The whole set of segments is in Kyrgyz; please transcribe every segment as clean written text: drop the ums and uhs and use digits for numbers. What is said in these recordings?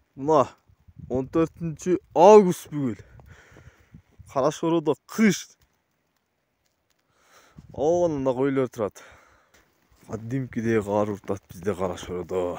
Мына 14-август бүгүн. Кара Шороодо кыш. Оонда койлор турат. Кадимкидей кар уртат бизде Кара Шороодо.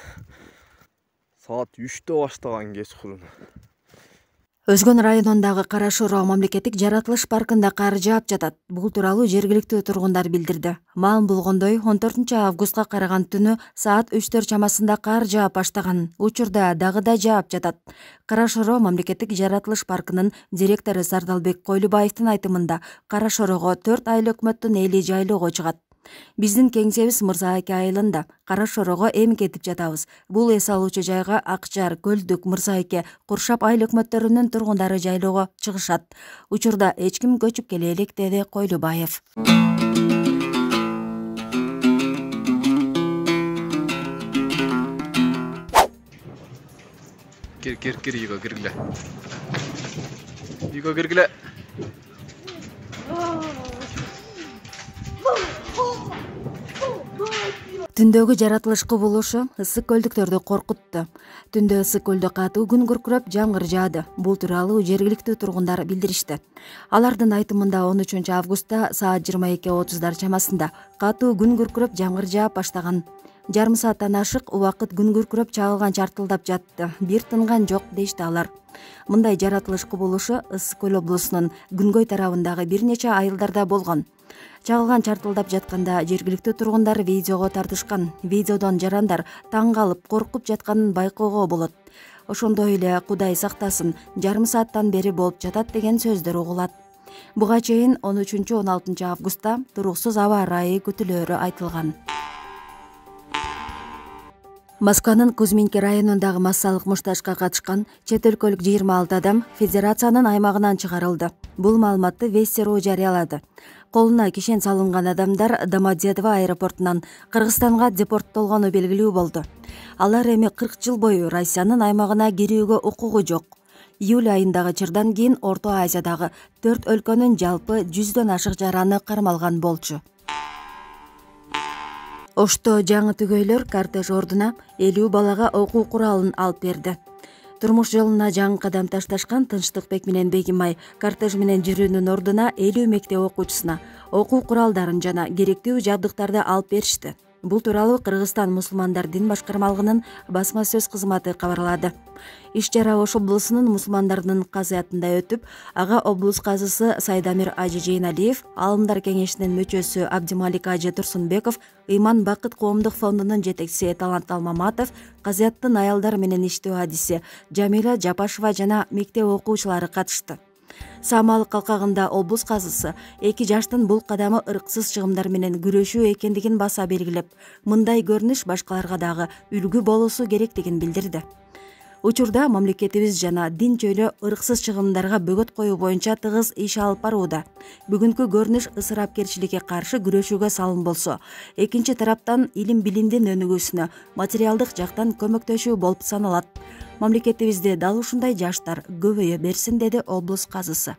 Саат 3-тө баштаган кечкурун. Өзгөн районундагы Кара Шороо мамлекеттик жаратылыш паркында кар жаап жатат. Бул тууралуу жергиликтүү тургундар билдирди. Маалым болгондой, 14-августка караган түнү саат 3 чамасында кар жаап баштаган. Учурда дагы да жаап жатат. Кара Шороо мамлекеттик жаратылыш паркынын директору Сардалбек Койлубаевдин айтымында, Кара Шороого 4 айыл өкмөттүн эли жайлоого чыгат. Биздин кеңсебиз Мырзааке айылында. Кара Шороого эми кетип жатабыз. Бул эс алуучу жайга Акчар, Көлдүк, Мырзааке, Куршап айыл өкмөттөрүнүн тургундары жайлоого чыгышат. Учурда эч ким көчүп келе элек, деди Койлубаев. Кир, үйгө киргиле. Үйгө киргиле. Түндөгү жаратылыш кубулушу ысык көлдүктөрдү коркутту. Түндө ысык көлдө катуу күн күркүрөп жамгыр жаады. Бул тууралуу жергиликтүү тургундар билдиришти. Алардын айтымында 13-августта саат 22:30 чамасында катуу күн күркүрөп жамгыр жаап баштаган. Жарым сааттан ашык убакыт күн күркүрөп чагылган чартылдап жатты. Бир тынган жок, дешти алар. Мындай жаратылыш кубулушу Ысык көл облусунун күнгөй тарабындагы бир нече айылдарда болгон. Чагылган чартылдап жатканда жергиликтүү тургундар видеого тартышкан. Видеодон жарандар таң калып, коркуп жатканын байкоого болот. Ошондой эле Кудай сактасын, жарым сааттан бери болуп жатат деген сөздөр угулат. Буга чейин 13-16 августта туруксуз аба ырайы күтүлөөрү айтылган. Москванын Кузьминки районундагы массалык муштажга катышкан чет өлкөлүк 26 адам федерациянын аймагынан чыгарылды. Бул маалыматты Вести.ру жарыялады. Колуна кишен салынган адамдар Домодедово аэропортунан Кыргызстанга депорттолгону белгилүү болду. Алар эми 40 жыл бою Россиянын аймагына кирүүгө укугу жок. Июль айындагы чырдан кийин Орто Азиядагы 4 өлкөнүн жалпы 100дөн ашык жараны кармалган болчу. Ошто жаңы түгөйлөр кортеж ордуна 50 балага окуу куралын алып берди. Турмуш жолуна жаңы кадам ташташкан Тынчтыкбек менен Бегимай кортеж менен жүрүүнүн ордуна 50 мектеп окуучусуна окуу куралдарын жана керектүү жабдыктарды алып беришти. Бул тууралуу Кыргызстан мусулмандар дин башкармалыгынын басма сөз кызматы кабарлады. Иш-чара Ош облусунун мусулмандардын казыятында өтүп, ага облус казысы Сайдамир Ажы Жейналиев, Алымдар кеңешинин мүчөсү Абдималик Ажы Турсунбеков, Ыйман Бакыт коомдук фондунун жетекчиси Талант Алмаматов, казыяттын аялдар менен иштөө адиси Жамиля Жапашева жана мектеп окуучулары катышты. Самалык калкагында облус казысы 2 жаштын бул кадамы ырксыз чыгымдар менен күрөшүү экендигин баса белгилеп, мындай көрүнүш башкаларга дагы үлгү болуусу керектигин билдирди. Учурда мамлекетибиз жана дин чөйлө ырксыз чыгымдарга бөгөт коюу боюнча тыгыз иш алып барууда. Бүгүнкү көрүнүш ысырапкерчиликке каршы күрөшүүгө салым болсо, экинчи тараптан илим билимдин өнүгүүсүнө материалдык жактан көмөктөшүү болуп саналат. Мамлекетибизде дал ушундай жаштар көбөйө берсин, деди облус казысы.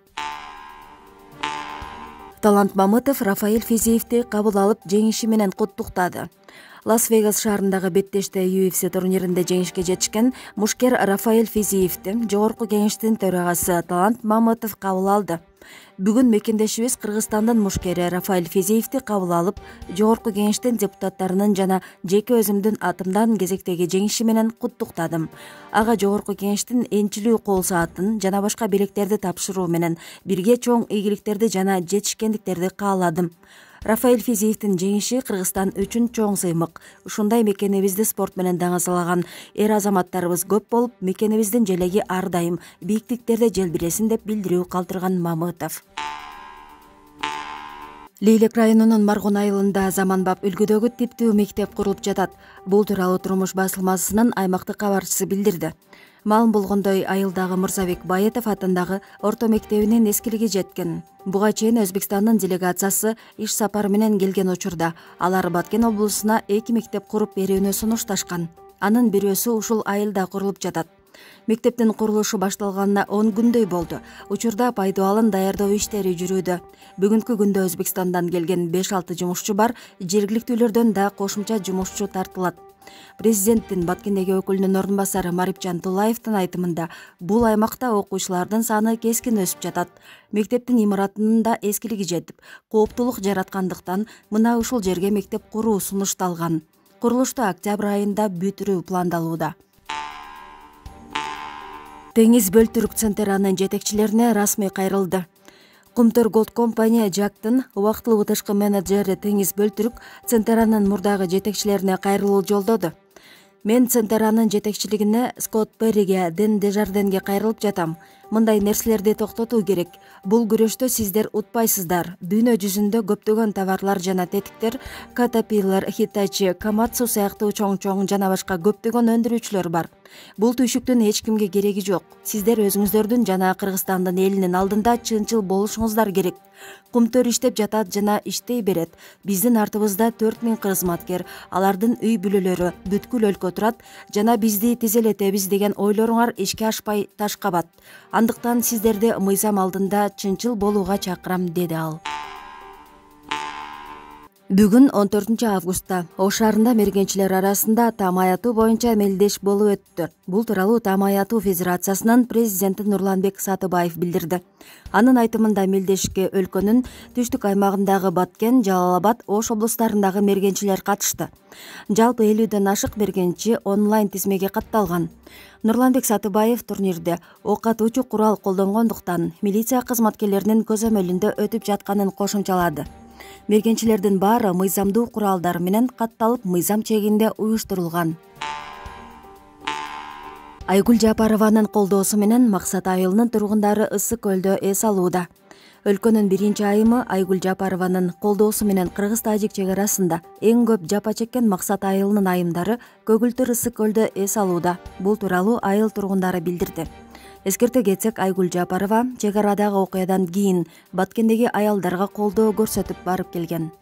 Талант Мамытов Рафаэль Физиевди кабыл алып жеңиши менен куттуктады. Лас-Вегас шаарындагы беттеште UFC турниринде жеңишке жетишкен мушкер Рафаэль Физиевди жогорку кеңештин төрагасы Талант Мамытов кабыл алды. Бүгүн мекендешибиз Кыргызстандын мушкери Рафаэль Физиевди кабыл алып, жогорку кеңештин депутаттарынын жана жеке өзүмдүн атымдан кезектеги жеңиши менен куттуктадым. Ага жогорку кеңештин энчилүү кол саатын жана башка белектерди тапшыруу менен бирге чоң ийгиликтерди жана жетишкендиктерди кааладым. Рафаэль Физиевдин жеңиши Кыргызстан үчүн чоң сыймык. Ушундай мекенибизди спорт менен даңазалаган эр азаматтарыбыз көп болуп, мекенибиздин желеги ар дайым бийиктиктерде желбиресин, деп билдирүү калтырган Мамытов. Лейлек районунун Маргун айылында заманбап үлгүдөгү типтүү мектеп курулуп жатат. Бул тууралуу Турмуш басылмасынын аймактык кабарчысы билдирди. Маалым болгондой, айылдагы Мырзабек Баетов атындагы орто мектебинин эскилиги жеткен. Буга чейин Өзбекстандын делегациясы иш сапар менен келген учурда алар Баткен облусуна 2 мектеп куруп берүүнү сунушташкан. Анын бирөөсү ушул айылда курулуп жатат. Мектептин курулушу башталганына 10 күндөй болду. Учурда пайдаланын даярдоо иштери жүрүүдө. Бүгүнкү күндө Өзбекстандан келген 5-6 жумушчу бар, жергиликтүүлөрдөн да кошумча жумушчу тартылат. Президенттин Баткендеги өкүлүнүн орун басары Марипжан Тулаевдин айтымында бул аймакта окуучулардын саны кескин өсүп жатат. Мектептин имаратынын да эскилиги жетип, кооптулук жараткандыктан мына ушул жерге мектеп куруу сунушталган. Курулушту октябрь айында бүтүрүү пландалууда. Теңиз Бөлтүрүк Центеранын жетекчилерине расмий кайрылды. Кумтөр Голд компания Жактын убактылуу тышкы менеджери Теңиз Бөлтүрүк Центеранын мурдагы жетекчилерине кайрылуу жолдоду. Мен Центеранын жетекчилигине Скотт Перриге, Дэн Дежарденге кайрылып жатам. Мындай нерселерди токтотуу керек. Бул күрөштө сиздер утпайсыздар. Дүйнө жүзүндө көптөгөн товарлар жана тетиктер, Caterpillar, Hitachi, Komatsu сыяктуу чоң жана башка көптөгөн өндүрүүчүлөр бар. Бул түйшүктүн эч кимге кереги жок. Сиздер өзүңүздөрдүн жана Кыргызстандын элинин алдында чынчыл болушуңуздар керек. Кумтөр иштеп жатат жана иштей берет. Биздин артыбызда 4000 кызматкер, алардын үй бүлөлөрү бүткүл өлкө турат жана бизди тизелетебиз деген ойлоруңар ишке ашпай таш кабат. Андыктан сиздерди мыйзам алдында чынчыл болууга чакырам, деди ал. Бүгүн 14 августта Ош шаарында мергенчилер арасында таам аятуу боюнча мелдеш болуп өттү. Бул тууралуу Таам аятуу федерациясынын президенти Нурланбек Сатыбаев билдирди. Анын айтымында мелдешке өлкөнүн түштүк аймагындагы Баткен, Жалал Абад, Ош облустарындагы мергенчилер катышты. Жалпы 50ден ашык мергенчи онлайн тизмеге катталган. Нурланбек Сатыбаев турнирде ок атуучу курал колдонгондуктан милиция кызматкерлеринин көзөмөлүндө өтүп жатканын кошумчалады. Мергенчилердин баары мыйзамдуу куралдар менен катталып, мыйзам чегинде уюштурулган. Айгүл Жапарованын колдоосу менен Максат айылынын тургундары Ысык көлдө эс алууда. Өлкөнүн биринчи айымы Айгүл Жапарованын колдоосу менен кыргыз-тажик чек арасында эң көп жапа чеккен Максат айылынын айымдары көгүлтүр Ысык көлдө эс алууда. Бул тууралуу айыл тургундары билдирди. Эскерте кетсек, Айгүл Жапарова чек арадагы окуядан кийин Баткендеги аялдарга колдоо көрсөтүп барып келген.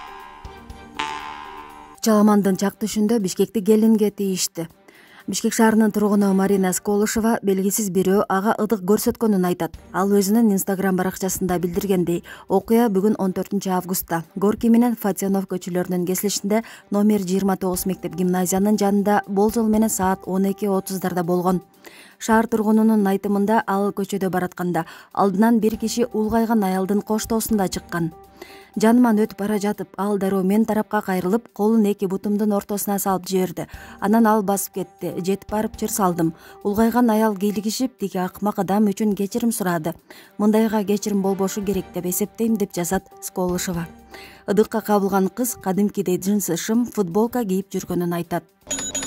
Чаламандын чак түшүндө Бишкекти келинге тийишти. Бишкек шаарынын тургуну Марина Сколышева белгисиз бирөө ага ыдык көрсөткөнүн айтат. Ал өзүнүн Instagram баракчасында билдиргендей, окуя бүгүн 14 августта Горький менен Фатьянов көчөлөрүнүн кесилишинде номер 29 мектеп гимназиянын жанында болжол менен саат 12:30 болгон. Шаар тургунунун айтымында ал көчөдө баратканда алдынан бир киши улгайган аялдын коштоосунда чыккан. Жаныман өтүп бара жатып, ал дароо мен тарапка кайрылып, колун эки бутумдун ортосуна салып жиберди. Анан ал басып кетти. Жетип барып чыр салдым. Улгайган аял кийлигишип, тиги акмак адам үчүн кечирим сурады. Мындайга кечирим болбошу керек деп эсептейм, деп жазат Сколышева. Ыдыкка кабылган кыз кадимкидей джинсы шым, футболка кийип жүргөнүн айтат.